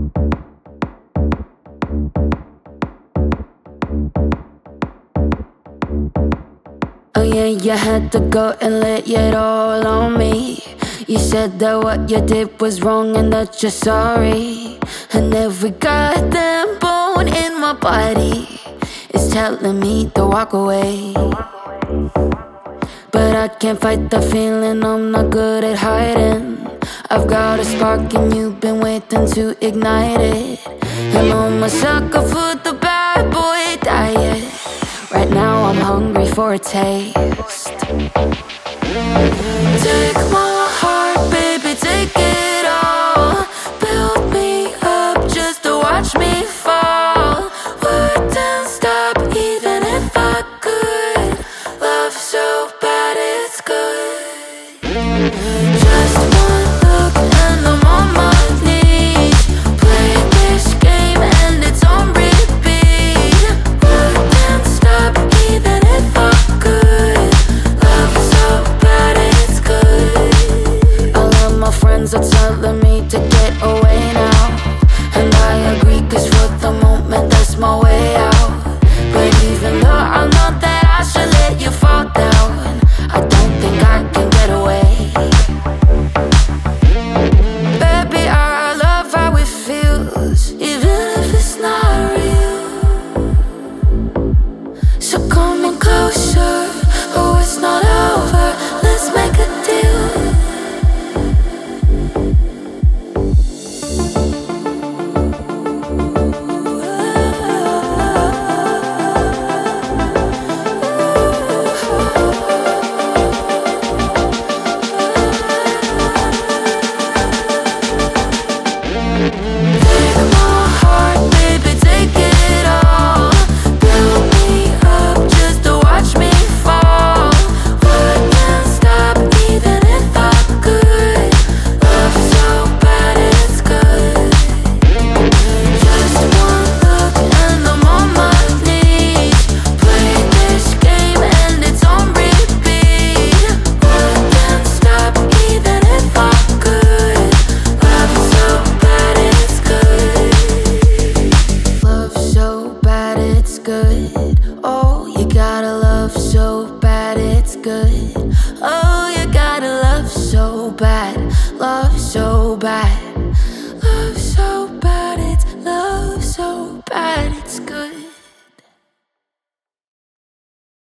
Oh yeah, you had to go and lay it all on me. You said that what you did was wrong and that you're sorry. And every goddamn bone in my body is telling me to walk away. But I can't fight the feeling, I'm not good at hiding. I've got a spark and you've been waiting to ignite it. And I'm a sucker for the bad boy diet. Right now I'm hungry for a taste. Take my heart, baby, take it all. Build me up just to watch me fall. Wouldn't stop even if I could. Love so bad it's good. Just one look and I'm on my knees. Play this game and it's on repeat. Wouldn't stop even if I could. Love so bad it's good. All of my friends are telling me to get away now, and I agree, cause for the moment that's my way out. But even though I know that I should let you fall down, I don't think I can get away. Baby, I love how it feels, even if it's not real. So come on closer, oh it's not over, let's make a deal. Take my heart, baby, take it all. Build me up just to watch me fall. Wouldn't stop even if I could. Love so bad it's good. Just one look and I'm on my knees. Play this game and it's on repeat. Wouldn't stop even if I could. Love so bad it's good. Love so bad it's good. Oh, you gotta love so bad it's good. Oh, you gotta love so bad, love so bad.